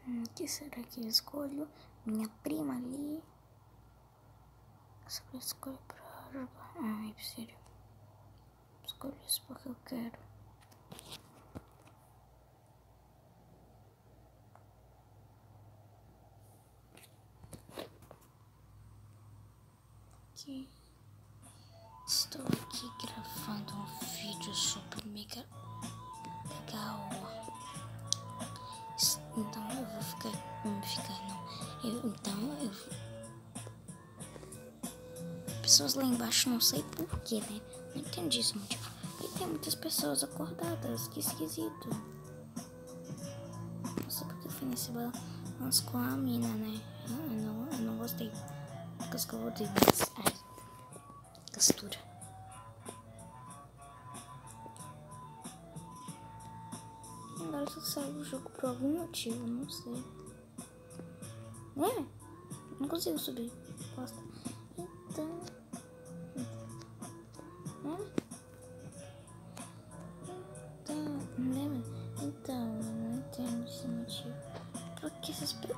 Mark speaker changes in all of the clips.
Speaker 1: Que será que eu escolho? Minha prima ali. Só que eu escolho pra jogar. Ai, sério. Escolho isso porque eu quero. Aqui. Estou aqui gravando um vídeo super mega legal. Então eu vou ficar pessoas lá embaixo, não sei porquê, né? Não entendi esse motivo. E tem muitas pessoas acordadas, que esquisito. Não sei porque eu fui nesse balanço com a mina, né? Eu não gostei. Porque eu odeio mais. Ai, textura. Agora só saiu o jogo por algum motivo, não sei. Não consigo subir. Posta. Então, eu não entendo esse motivo. Por que essas pessoas...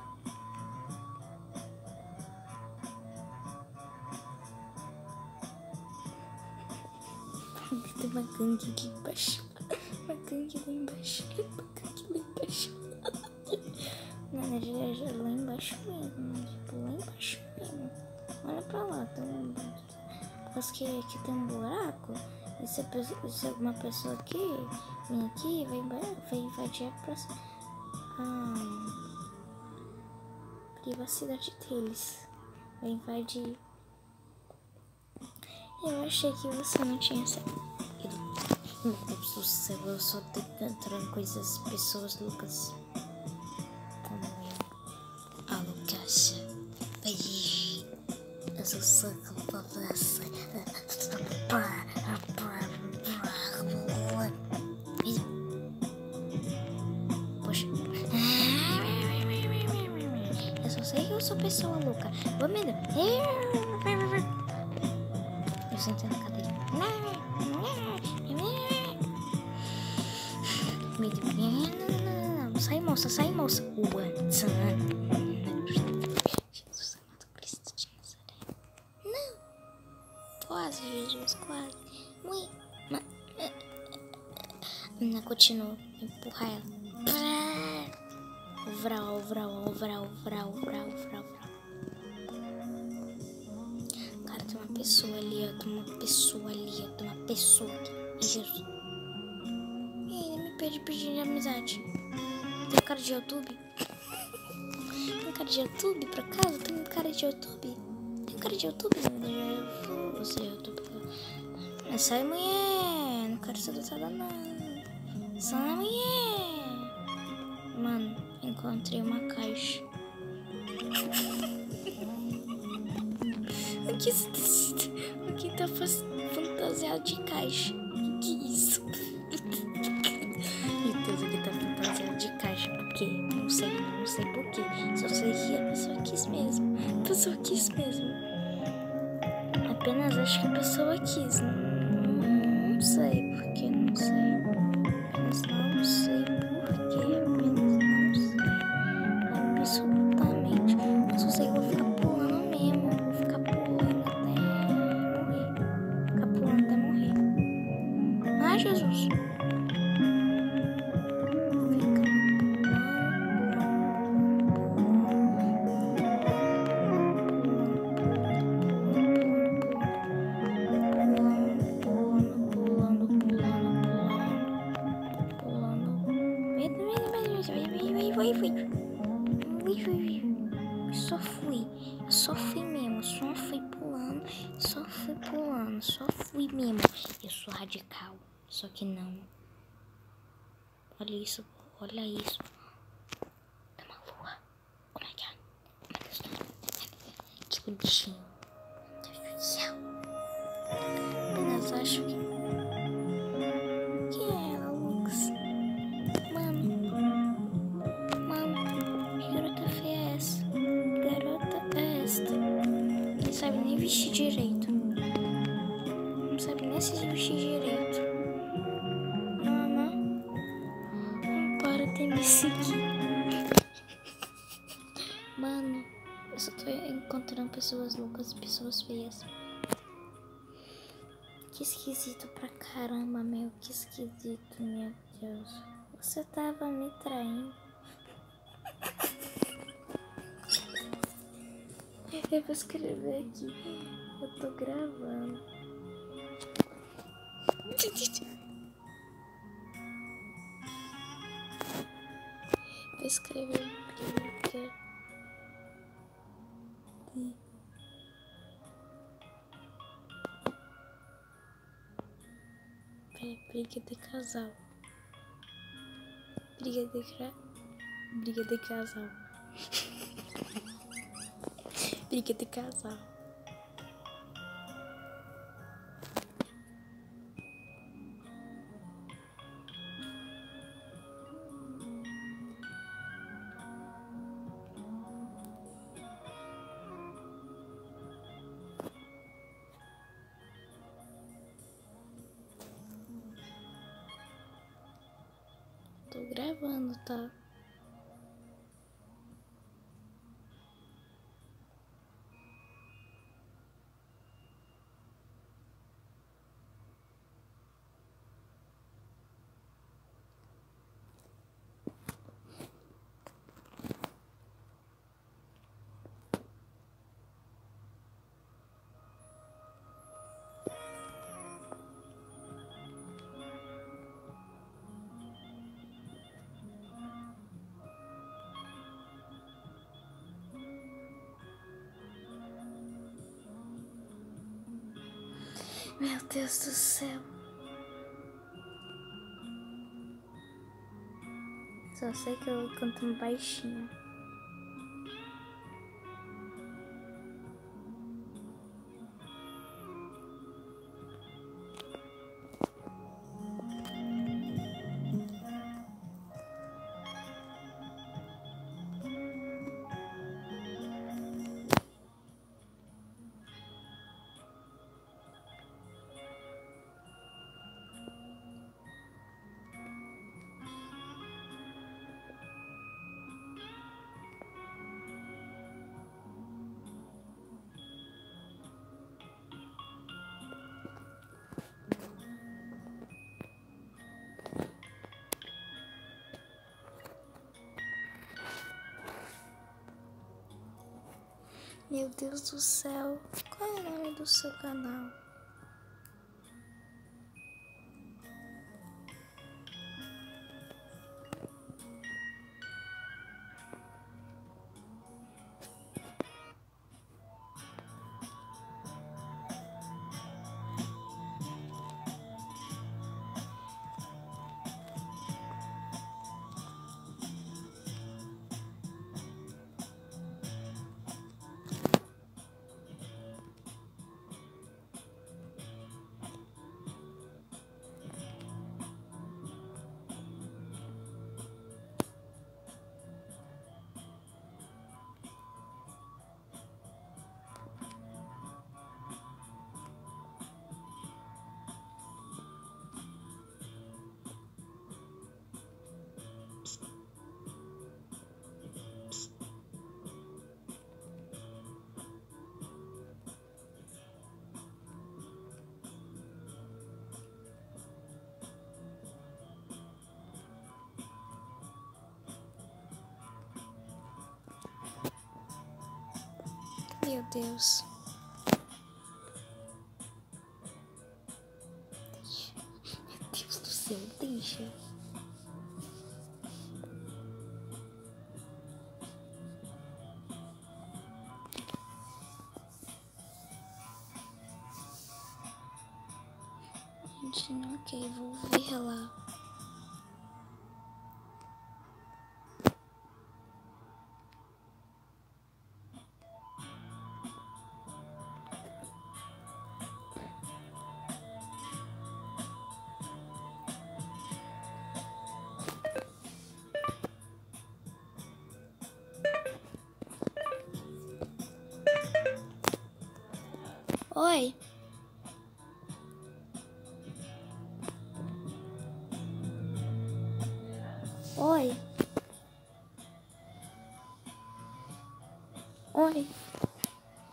Speaker 1: Tem uma gangue aqui embaixo. Uma gangue lá embaixo. Na verdade, é lá embaixo mesmo. Tipo, lá embaixo mesmo. Olha pra lá, tá vendo? Porque aqui tem um buraco. E se alguma pessoa aqui vir aqui, vai invadir a privacidade deles. Vai invadir. Eu achei que você não tinha saído. Meu Deus do céu, eu só tô encontrando coisas, pessoas loucas. Como eu. A Lucas. Eu sou soco pra você. Poxa. Eu só sei que eu sou pessoa louca. Vou me dar. Eu sentei na cadeira. Não. Sai, moça. Jesus amado Cristo de Nazaré. Não. Quase, Jesus, quase. Muito. Menina, continua. Empurrar ela. Vral. Cara, tem uma pessoa ali, ó. Tem uma pessoa aqui. Jesus. E ele me pedindo amizade. Tem cara de YouTube? Tem cara de YouTube, por acaso? Tem cara de YouTube? Você é YouTube. Mas sai, mulher. Não quero ser adotada, não. Sai, mulher. Mano, encontrei uma caixa. O que tá fantasiado de caixa? Que isso? Meu Deus, aqui tá fantasiado de caixa. Por quê? Não sei por quê. Só sei que a pessoa quis mesmo. Apenas acho que a pessoa quis. Não sei por que, não sei. Apenas não sei por quê. Absolutamente. Eu só sei que eu vou ficar pulando mesmo. Vou ficar pulando até morrer. Ai, Jesus. Só fui mesmo, eu sou radical, só que não. Olha isso. Tem uma lua. Oh my god. Que bonitinho. Meu Deus do céu. Mas acho que é ela, Lux. Mano, que garota feia é essa? Não sabe nem vestir direito. Não sabe nem se vestir direito. Mama, para de me seguir. encontrando pessoas loucas e pessoas feias. Que esquisito pra caramba, meu. Que esquisito, meu Deus. Você tava me traindo. Eu vou escrever aqui. Eu tô gravando. Vou escrever briga. Briga de casal. Briga de casal. Briga de casal. Tô gravando, tá? Meu Deus do céu. Só sei que eu canto baixinho. Meu Deus do céu. Qual é o nome do seu canal? Meu Deus. Meu Deus do céu, deixa. Gente, ok, vou ver lá. Oi. Oi. Oi.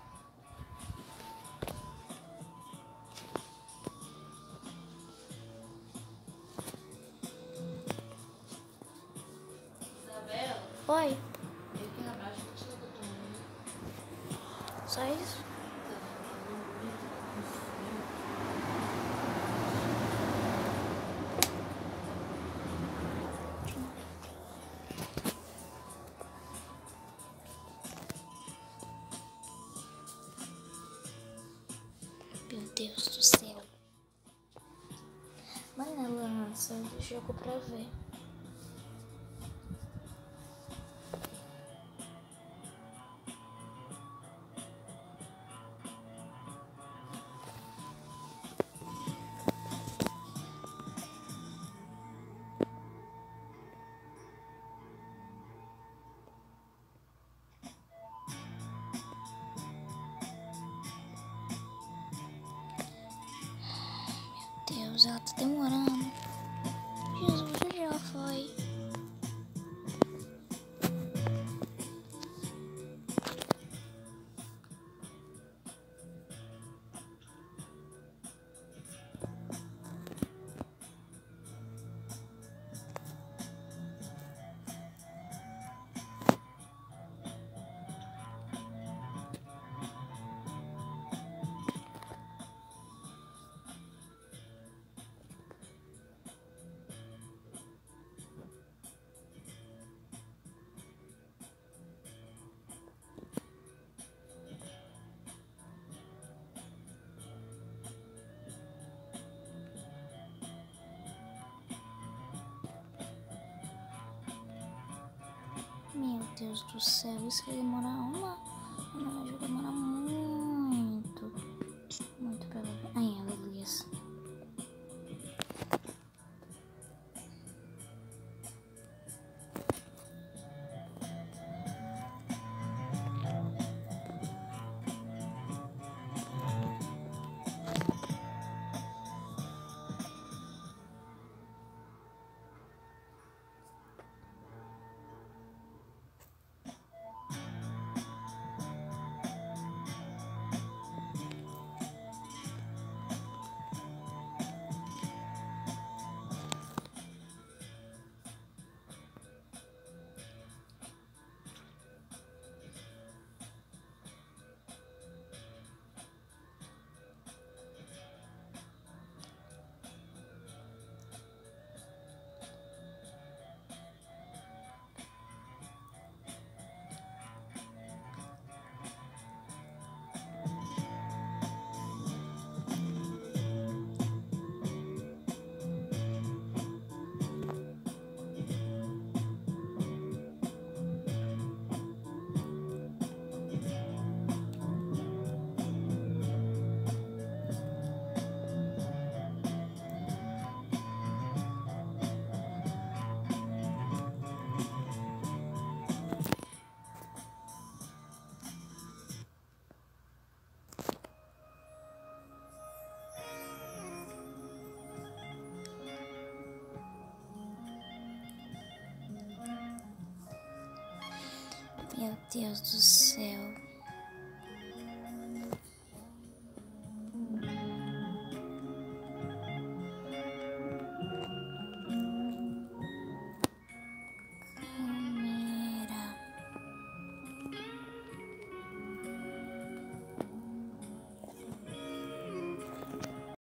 Speaker 1: Foi? Só isso? Meu Deus do céu. Mano, ela lança do jogo pra ver. Deus, ela tá demorando. Jesus, onde ela foi? Meu Deus do céu, isso vai demorar uma. Não, vai demorar muito. Muito pra ela. Ai, aleluia. Meu Deus do céu.